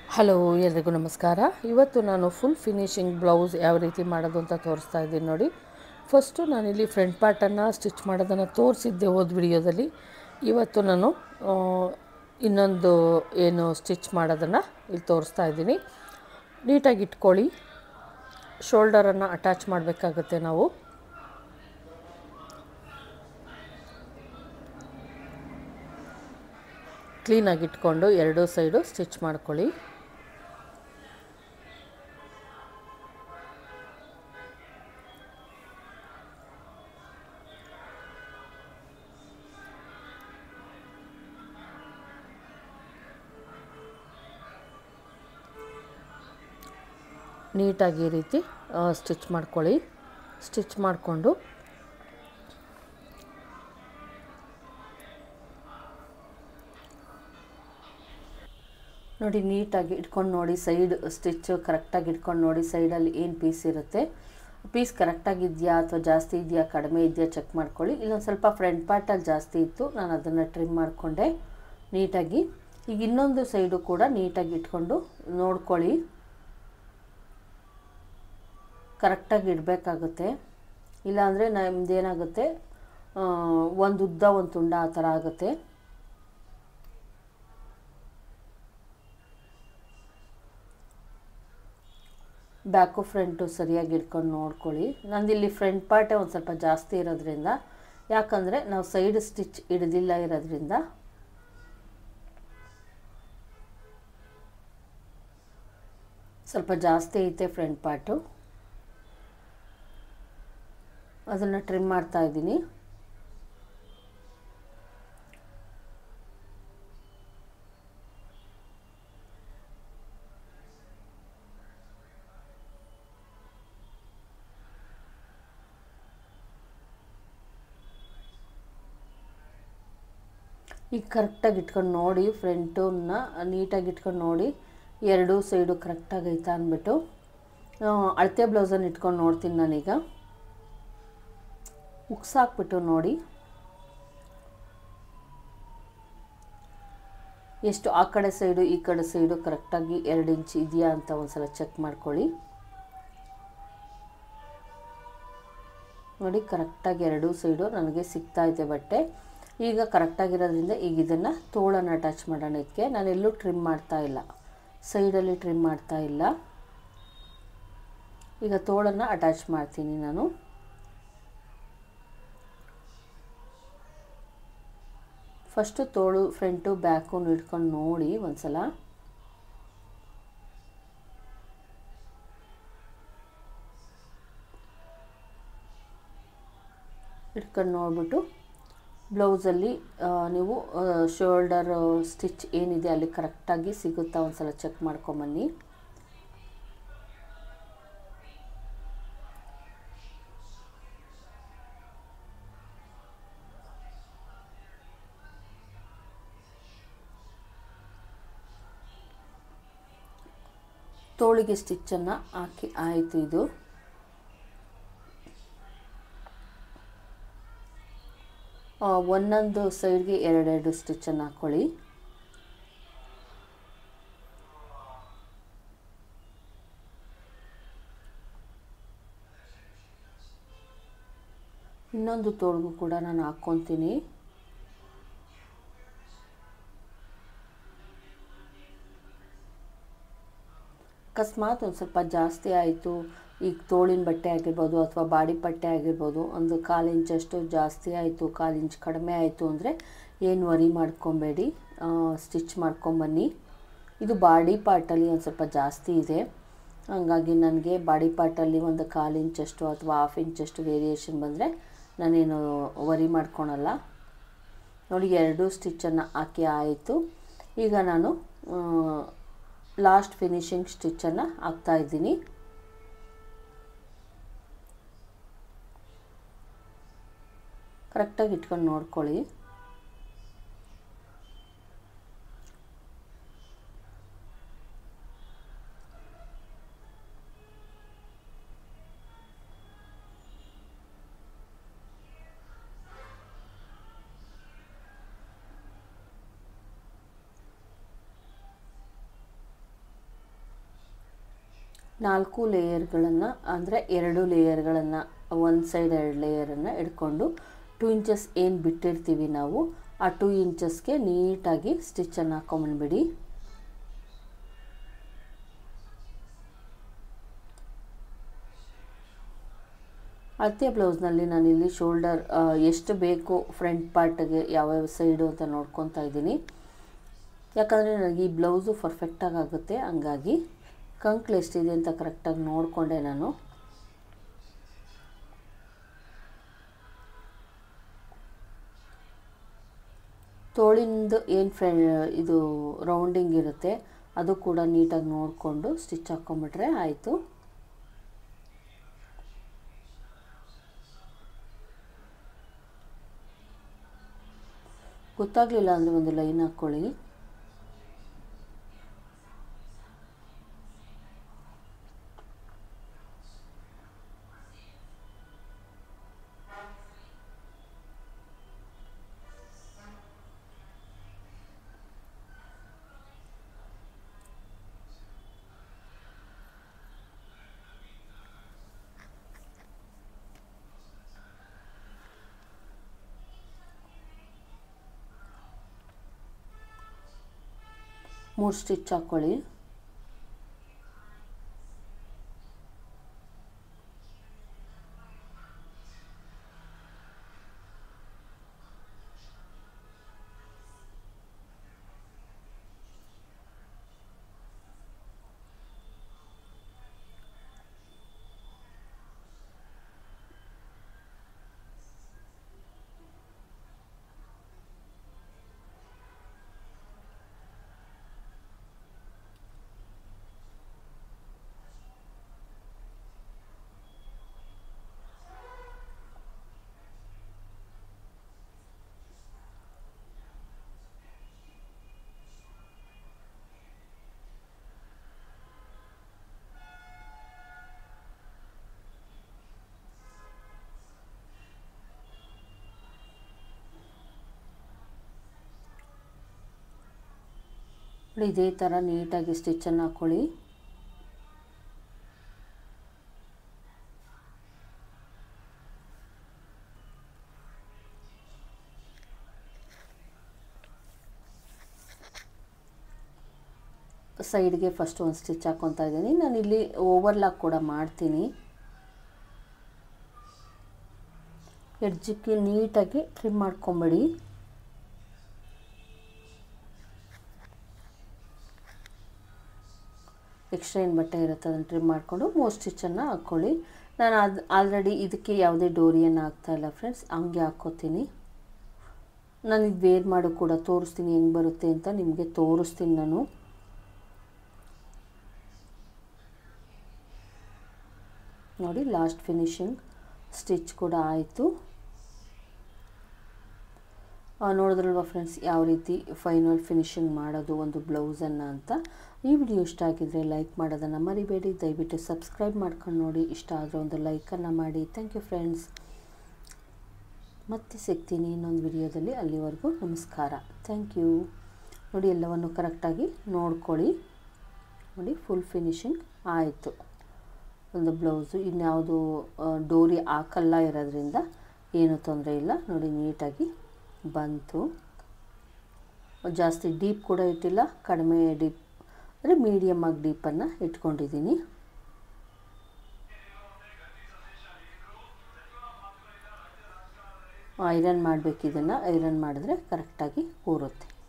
Hello, ಎಲ್ರಿಗೂ ನಮಸ್ಕಾರ. ಇವತ್ತು ನಾನು ಫುಲ್ ಫಿನಿಶಿಂಗ್ ಬ್ಲೌಸ್ ಯಾವ ರೀತಿ ಮಾಡೋದು ಅಂತ ತೋರಿಸ್ತಾ ಇದ್ದೀನಿ ನೋಡಿ. ಫಸ್ಟು ನಾನಿಲ್ಲಿ ಫ್ರಂಟ್ ಪಾರ್ಟನ್ನು ಸ್ಟಿಚ್ ಮಾಡೋದನ್ನು ತೋರಿಸಿದ್ದೆ ಹೋದ ವಿಡಿಯೋದಲ್ಲಿ. ಇವತ್ತು ನಾನು ಇನ್ನೊಂದು ಏನು ಸ್ಟಿಚ್ ಮಾಡೋದನ್ನು ಇಲ್ಲಿ ತೋರಿಸ್ತಾ ಇದ್ದೀನಿ. ನೀಟಾಗಿ ಇಟ್ಕೊಳ್ಳಿ. ಶೋಲ್ಡರನ್ನು ಅಟ್ಯಾಚ್ ಮಾಡಬೇಕಾಗುತ್ತೆ ನಾವು. ಕ್ಲೀನಾಗಿ ಇಟ್ಕೊಂಡು ಎರಡೂ ಸೈಡು ಸ್ಟಿಚ್ ಮಾಡ್ಕೊಳ್ಳಿ. ನೀಟಾಗಿ ಈ ರೀತಿ ಸ್ಟಿಚ್ ಮಾಡ್ಕೊಳ್ಳಿ. ಸ್ಟಿಚ್ ಮಾಡಿಕೊಂಡು ನೋಡಿ, ನೀಟಾಗಿ ಇಟ್ಕೊಂಡು ನೋಡಿ. ಸೈಡ್ ಸ್ಟಿಚ್ಚು ಕರೆಕ್ಟಾಗಿ ಇಟ್ಕೊಂಡು ನೋಡಿ. ಸೈಡಲ್ಲಿ ಏನು ಪೀಸ್ ಇರುತ್ತೆ, ಪೀಸ್ ಕರೆಕ್ಟಾಗಿದೆಯಾ ಅಥವಾ ಜಾಸ್ತಿ ಇದೆಯಾ ಕಡಿಮೆ ಇದೆಯಾ ಚೆಕ್ ಮಾಡ್ಕೊಳ್ಳಿ. ಇಲ್ಲೊಂದು ಸ್ವಲ್ಪ ಫ್ರಂಟ್ ಪಾರ್ಟಲ್ಲಿ ಜಾಸ್ತಿ ಇತ್ತು, ನಾನು ಅದನ್ನು ಟ್ರಿಮ್ ಮಾಡಿಕೊಂಡೆ ನೀಟಾಗಿ. ಈಗ ಇನ್ನೊಂದು ಸೈಡು ಕೂಡ ನೀಟಾಗಿ ಇಟ್ಕೊಂಡು ನೋಡ್ಕೊಳ್ಳಿ. ಕರೆಕ್ಟಾಗಿ ಇಡಬೇಕಾಗುತ್ತೆ, ಇಲ್ಲಾಂದರೆ ನಮ್ಮದೇನಾಗುತ್ತೆ, ಒಂದು ಉದ್ದ ಒಂದು ತುಂಡ ಆ ಥರ ಆಗುತ್ತೆ. ಬ್ಯಾಕು ಫ್ರಂಟು ಸರಿಯಾಗಿ ಇಟ್ಕೊಂಡು ನೋಡ್ಕೊಳ್ಳಿ. ನಂದಿಲ್ಲಿ ಫ್ರಂಟ್ ಪಾರ್ಟೇ ಒಂದು ಸ್ವಲ್ಪ ಜಾಸ್ತಿ ಇರೋದ್ರಿಂದ, ಯಾಕಂದರೆ ನಾವು ಸೈಡ್ ಸ್ಟಿಚ್ ಹಿಡ್ದಿಲ್ಲ ಇರೋದ್ರಿಂದ ಸ್ವಲ್ಪ ಜಾಸ್ತಿ ಐತೆ ಫ್ರಂಟ್ ಪಾರ್ಟು. ಅದನ್ನು ಟ್ರಿಮ್ ಮಾಡ್ತಾ ಇದ್ದೀನಿ. ಈಗ ಕರೆಕ್ಟಾಗಿ ಇಟ್ಕೊಂಡು ನೋಡಿ, ಫ್ರಂಟನ್ನ ನೀಟಾಗಿ ಇಟ್ಕೊಂಡು ನೋಡಿ ಎರಡೂ ಸೈಡು ಕರೆಕ್ಟಾಗಿ ಐತಾ ಅಂದ್ಬಿಟ್ಟು. ಅಳತೆ ಬ್ಲೌಸನ್ನು ಇಟ್ಕೊಂಡು ನೋಡ್ತೀನಿ ನಾನೀಗ. ಉಕ್ಸಾಕ್ಬಿಟ್ಟು ನೋಡಿ ಎಷ್ಟು ಆ ಕಡೆ ಸೈಡು ಈ ಕಡೆ ಸೈಡು ಕರೆಕ್ಟಾಗಿ 2 ಇಂಚ್ ಇದೆಯಾ ಅಂತ ಒಂದು ಸಲ ಚೆಕ್ ಮಾಡ್ಕೊಳ್ಳಿ. ನೋಡಿ, ಕರೆಕ್ಟಾಗಿ ಎರಡೂ ಸೈಡು ನನಗೆ ಸಿಗ್ತಾ ಇದೆ ಬಟ್ಟೆ. ಈಗ ಕರೆಕ್ಟಾಗಿರೋದ್ರಿಂದ ಈಗ ಇದನ್ನು ತೋಳನ್ನು ಅಟ್ಯಾಚ್ ಮಾಡೋಣ. ಇದಕ್ಕೆ ನಾನೆಲ್ಲೂ ಟ್ರಿಮ್ ಮಾಡ್ತಾ ಇಲ್ಲ, ಸೈಡಲ್ಲಿ ಟ್ರಿಮ್ ಮಾಡ್ತಾ ಇಲ್ಲ. ಈಗ ತೋಳನ್ನು ಅಟ್ಯಾಚ್ ಮಾಡ್ತೀನಿ ನಾನು. ಫಸ್ಟು ತೋಳು ಫ್ರಂಟು ಬ್ಯಾಕು ಇಟ್ಕೊಂಡು ನೋಡಿ ಒಂದು ಸಲ. ಇಟ್ಕೊಂಡು ನೋಡಿಬಿಟ್ಟು ಬ್ಲೌಸಲ್ಲಿ ನೀವು ಶೋಲ್ಡರ್ ಸ್ಟಿಚ್ ಏನಿದೆ ಅಲ್ಲಿ ಕರೆಕ್ಟಾಗಿ ಸಿಗುತ್ತಾ ಒಂದು ಸಲ ಚೆಕ್ ಮಾಡ್ಕೊಂಬನ್ನಿ. ತೋಳಿಗೆ ಸ್ಟಿಚ್ಚನ್ನು ಹಾಕಿ ಆಯಿತು. ಇದು ಒಂದೊಂದು ಸೈಡ್ಗೆ 2 ಸ್ಟಿಚ್ಚನ್ನು ಹಾಕ್ಕೊಳ್ಳಿ. ಇನ್ನೊಂದು ತೋಳಿಗೂ ಕೂಡ ನಾನು ಹಾಕ್ಕೊತೀನಿ. ಅಕಸ್ಮಾತ್ ಒಂದು ಸ್ವಲ್ಪ ಜಾಸ್ತಿ ಆಯಿತು, ಈಗ ತೋಳಿನ ಬಟ್ಟೆ ಆಗಿರ್ಬೋದು ಅಥವಾ ಬಾಡಿ ಬಟ್ಟೆ ಆಗಿರ್ಬೋದು, ಒಂದು 1/4 ಇಂಚಷ್ಟು ಜಾಸ್ತಿ ಆಯಿತು, 1/4 ಇಂಚ್ ಕಡಿಮೆ ಆಯಿತು ಅಂದರೆ ಏನು ವರಿ ಮಾಡ್ಕೊಬೇಡಿ, ಸ್ಟಿಚ್ ಮಾಡ್ಕೊಂಬನ್ನಿ. ಇದು ಬಾಡಿ ಪಾರ್ಟಲ್ಲಿ ಒಂದು ಸ್ವಲ್ಪ ಜಾಸ್ತಿ ಇದೆ, ಹಾಗಾಗಿ ನನಗೆ ಬಾಡಿ ಪಾರ್ಟಲ್ಲಿ ಒಂದು 1/4 ಇಂಚಷ್ಟು ಅಥವಾ 1/2 ಇಂಚಷ್ಟು ವೇರಿಯೇಷನ್ ಬಂದರೆ ನಾನೇನು ವರಿ ಮಾಡ್ಕೊಳಲ್ಲ. ನೋಡಿ, 2 ಸ್ಟಿಚ್ಚನ್ನು ಹಾಕಿ ಆಯಿತು. ಈಗ ನಾನು ಲಾಸ್ಟ್ ಫಿನಿಶಿಂಗ್ ಸ್ಟಿಚ್ಚನ್ನು ಹಾಕ್ತಾ ಇದ್ದೀನಿ. ಕರೆಕ್ಟಾಗಿ ಇಟ್ಕೊಂಡು ನೋಡ್ಕೊಳ್ಳಿ. 4 ಲೇಯರ್ಗಳನ್ನು ಅಂದರೆ 2 ಲೇಯರ್ಗಳನ್ನು ಒಂದು ಸೈಡ್ 2 ಲೇಯರನ್ನು ಇಟ್ಕೊಂಡು 2 ಇಂಚಸ್ ಏನು ಬಿಟ್ಟಿರ್ತೀವಿ ನಾವು ಆ 2 ಇಂಚಸ್ಗೆ ನೀಟಾಗಿ ಸ್ಟಿಚ್ಚನ್ನು ಹಾಕೊಂಡ್ಬಿಡಿ. ಅಳತೆ ಬ್ಲೌಸ್ನಲ್ಲಿ ನಾನಿಲ್ಲಿ ಶೋಲ್ಡರ್ ಎಷ್ಟು ಬೇಕು ಫ್ರಂಟ್ ಪಾರ್ಟ್ಗೆ ಯಾವ್ಯಾವ ಸೈಡು ಅಂತ ನೋಡ್ಕೊತಾ ಇದ್ದೀನಿ. ಯಾಕಂದರೆ ನನಗೆ ಈ ಬ್ಲೌಸು ಪರ್ಫೆಕ್ಟಾಗಿ ಆಗುತ್ತೆ, ಹಂಗಾಗಿ ಕಂಕ್ಳು ಎಷ್ಟಿದೆ ಅಂತ ಕರೆಕ್ಟಾಗಿ ನೋಡಿಕೊಂಡೆ ನಾನು. ತೋಳಿಂದು ಏನು ಇದು ರೌಂಡಿಂಗ್ ಇರುತ್ತೆ ಅದು ಕೂಡ ನೀಟಾಗಿ ನೋಡಿಕೊಂಡು ಸ್ಟಿಚ್ ಹಾಕ್ಕೊಂಬಿಟ್ರೆ ಆಯಿತು. ಗೊತ್ತಾಗಲಿಲ್ಲ ಅಂದರೆ ಒಂದು ಲೈನ್ ಹಾಕ್ಕೊಳ್ಳಿ. ಮೂರು ಸ್ಟಿಚ್ ಹಾಕ್ಕೊಳ್ಳಿ. ಇದೇ ಥರ ನೀಟಾಗಿ ಸ್ಟಿಚ್ಚನ್ನು ಹಾಕ್ಕೊಳ್ಳಿ. ಸೈಡ್ಗೆ ಫಸ್ಟ್ ಒಂದು ಸ್ಟಿಚ್ ಹಾಕ್ಕೊತಾ ಇದ್ದೀನಿ. ನಾನಿಲ್ಲಿ ಓವರ್ಲಾಕ್ ಕೂಡ ಮಾಡ್ತೀನಿ. ಎಡ್ಜಿಗೆ ನೀಟಾಗಿ ಟ್ರಿಮ್ ಮಾಡ್ಕೊಂಬಿಡಿ. ಎಕ್ಸ್ಟ್ರಾ ಏನು ಬಟ್ಟೆ ಇರುತ್ತೆ ಅದನ್ನು ಟ್ರಿಮ್ ಮಾಡಿಕೊಂಡು 3 ಸ್ಟಿಚ್ಚನ್ನು ಹಾಕ್ಕೊಳ್ಳಿ. ನಾನು ಆಲ್ರೆಡಿ ಇದಕ್ಕೆ ಯಾವುದೇ ಡೋರಿಯನ್ನು ಹಾಕ್ತಾಯಿಲ್ಲ ಫ್ರೆಂಡ್ಸ್, ಹಂಗೆ ಹಾಕ್ಕೋತೀನಿ. ನಾನು ಇದು ವೇರ್ ಮಾಡೋ ಕೂಡ ತೋರಿಸ್ತೀನಿ ಹೆಂಗೆ ಬರುತ್ತೆ ಅಂತ ನಿಮಗೆ ತೋರಿಸ್ತೀನಿ ನಾನು. ನೋಡಿ ಲಾಸ್ಟ್ ಫಿನಿಶಿಂಗ್ ಸ್ಟಿಚ್ ಕೂಡ ಆಯಿತು. ನೋಡಿದ್ರಲ್ವ ಫ್ರೆಂಡ್ಸ್ ಯಾವ ರೀತಿ ಫೈನಲ್ ಫಿನಿಶಿಂಗ್ ಮಾಡೋದು ಒಂದು ಬ್ಲೌಸನ್ನು ಅಂತ. ಈ ವಿಡಿಯೋ ಇಷ್ಟ ಆಗಿದ್ದರೆ ಲೈಕ್ ಮಾಡೋದನ್ನು ಮರಿಬೇಡಿ. ದಯವಿಟ್ಟು ಸಬ್ಸ್ಕ್ರೈಬ್ ಮಾಡ್ಕೊಂಡು ನೋಡಿ. ಇಷ್ಟ ಆದರೆ ಒಂದು ಲೈಕನ್ನು ಮಾಡಿ. Thank you friends. ಮತ್ತೆ ಸಿಗ್ತೀನಿ ಇನ್ನೊಂದು ವಿಡಿಯೋದಲ್ಲಿ. ಅಲ್ಲಿವರೆಗೂ ನಮಸ್ಕಾರ. Thank you. ನೋಡಿ ಎಲ್ಲವನ್ನು ಕರೆಕ್ಟಾಗಿ ನೋಡ್ಕೊಳ್ಳಿ. ನೋಡಿ ಫುಲ್ ಫಿನಿಶಿಂಗ್ ಆಯಿತು ಒಂದು ಬ್ಲೌಸು. ಇನ್ಯಾವುದು ಡೋರಿ ಹಾಕಲ್ಲ ಇರೋದ್ರಿಂದ ಏನೂ ತೊಂದರೆ ಇಲ್ಲ. ನೋಡಿ ನೀಟಾಗಿ ಬಂತು. ಜಾಸ್ತಿ ಡೀಪ್ ಕೂಡ ಇಟ್ಟಿಲ್ಲ, ಕಡಿಮೆ ಡೀಪ್ ಅಂದರೆ ಮೀಡಿಯಮ್ ಆಗಿ ಡೀಪನ್ನು ಇಟ್ಕೊಂಡಿದ್ದೀನಿ. ಐರನ್ ಮಾಡಬೇಕು. ಇದನ್ನು ಐರನ್ ಮಾಡಿದ್ರೆ ಕರೆಕ್ಟಾಗಿ ಕೂರುತ್ತೆ.